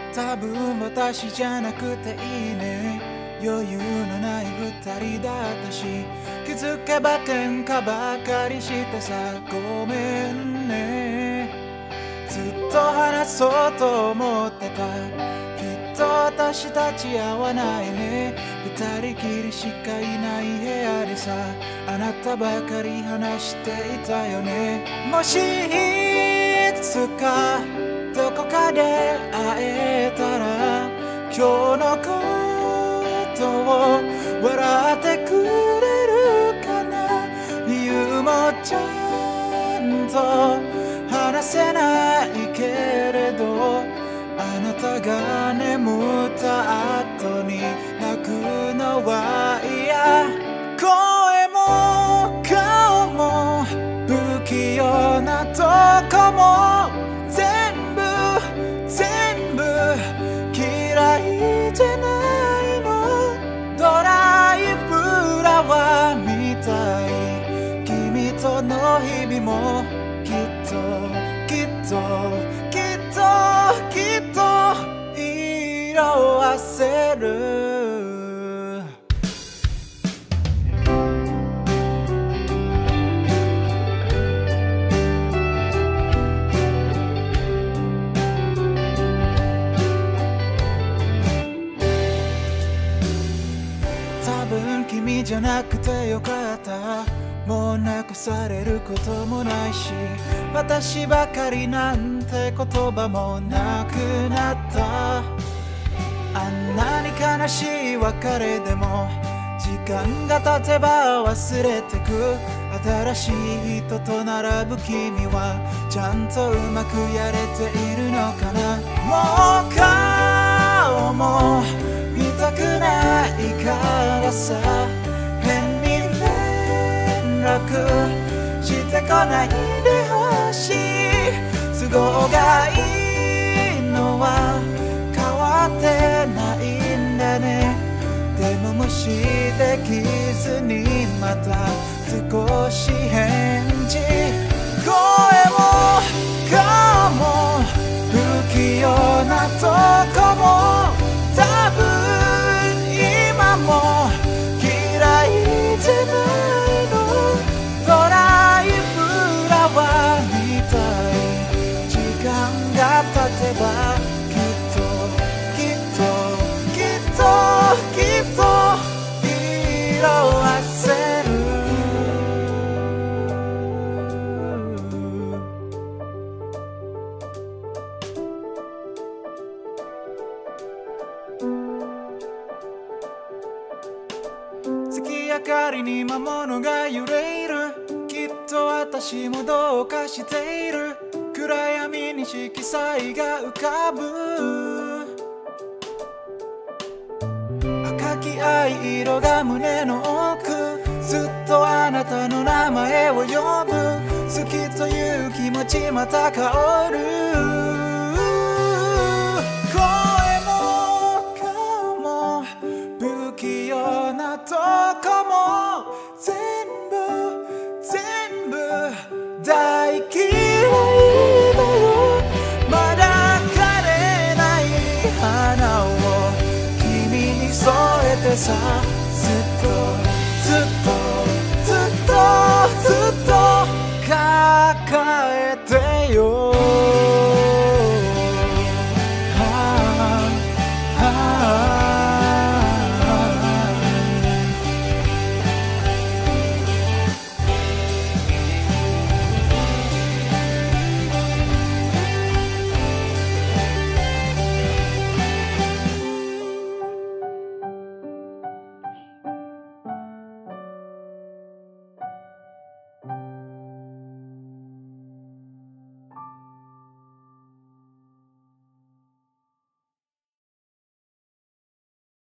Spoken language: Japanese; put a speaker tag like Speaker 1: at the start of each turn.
Speaker 1: 多分私じゃなくていいね。余裕のない二人だったし、気づけば喧嘩ばかりしてさ、ごめんね。ずっと話そうと思ってた。きっと私たち合わないね。二人きりしかいない部屋でさ、あなたばかり話していたよね。もしいつかどこかで会えたら、今日のことを笑ってくれるかな。理由もちゃんと話せないけれど、あなたが眠った後に泣くのは嫌。声も顔も不器用なとこも全部嫌いじゃないの。ドライフラワーみたい。君との日々もきっと色あせる。多分君じゃなくてよかった。もう泣かされることもないし、私ばかりなんて言葉もなくなった。あんなに悲しい別れでも時間が経てば忘れてく。新しい人と並ぶ君はちゃんとうまくやれているのかな。もう顔も見たくないからさ、変に連絡してこないでほしい。都合がいいのは変わってないんだね。でも無視できずにまた少し返事。声も顔も不器用なとこも多分今も嫌いじゃないの。ドライフラワーみたい。時間が経てばきっと色あせる。月明かりに魔物が揺れる。きっと私もどうかしている。暗闇に色彩が浮かぶ。赤き藍色が胸の奥。ずっとあなたの名前を呼ぶ。好きという気持ちまた香る。声も顔も不器用なとこも全部大嫌いだよ。まだ枯れない花を君に添えてさ、ずっと抱えてよ。